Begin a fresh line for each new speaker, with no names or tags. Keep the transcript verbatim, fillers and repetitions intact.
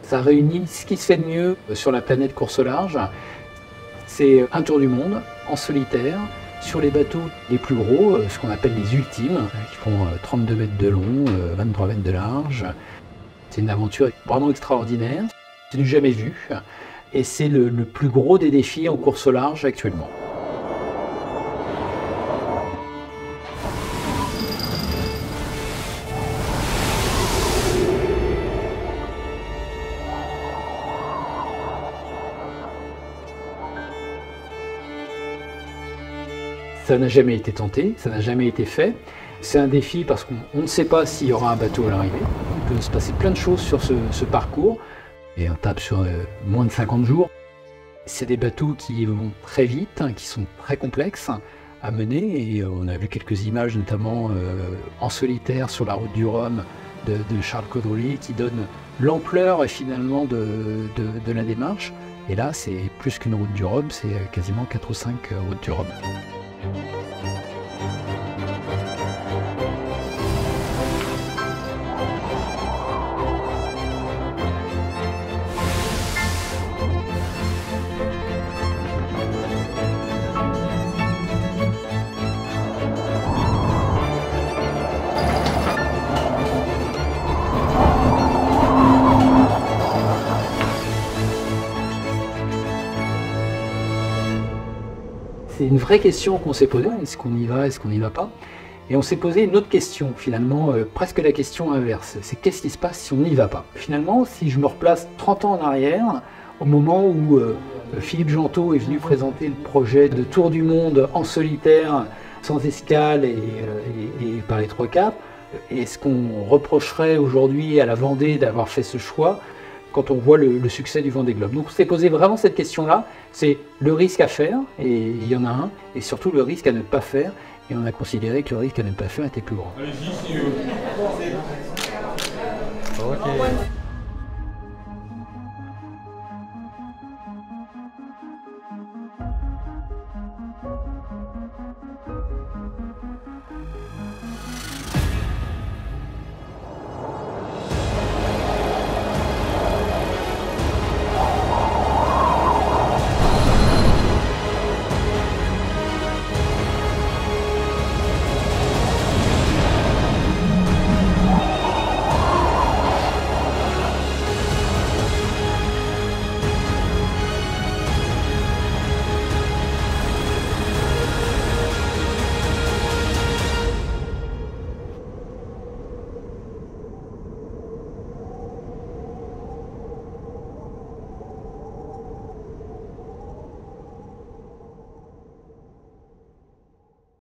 Ça réunit ce qui se fait de mieux sur la planète course au large. C'est un tour du monde en solitaire, sur les bateaux les plus gros, ce qu'on appelle les ultimes, qui font trente-deux mètres de long, vingt-trois mètres de large. C'est une aventure vraiment extraordinaire, c'est du jamais vu, et c'est le, le plus gros des défis en course au large actuellement. Ça n'a jamais été tenté, ça n'a jamais été fait. C'est un défi parce qu'on ne sait pas s'il y aura un bateau à l'arrivée. Il peut se passer plein de choses sur ce, ce parcours. Et on tape sur euh, moins de cinquante jours. C'est des bateaux qui vont très vite, hein, qui sont très complexes à mener. Et euh, on a vu quelques images, notamment euh, en solitaire sur la route du Rhum de, de Charles Caudrelier, qui donne l'ampleur finalement de, de, de la démarche. Et là, c'est plus qu'une route du Rhum, c'est quasiment quatre ou cinq routes du Rhum. C'est une vraie question qu'on s'est posée, est-ce qu'on y va, est-ce qu'on n'y va pas? Et on s'est posé une autre question, finalement, euh, presque la question inverse, c'est qu'est-ce qui se passe si on n'y va pas? Finalement, si je me replace trente ans en arrière, au moment où euh, Philippe Gentot est venu présenter le projet de tour du monde en solitaire, sans escale et, euh, et, et par les trois caps, est-ce qu'on reprocherait aujourd'hui à la Vendée d'avoir fait ce choix quand on voit le, le succès du Vendée Globe? Donc on s'est posé vraiment cette question-là, c'est le risque à faire, et il y en a un, et surtout le risque à ne pas faire, et on a considéré que le risque à ne pas faire était plus grand.
Allez-y si... Euh... Ok.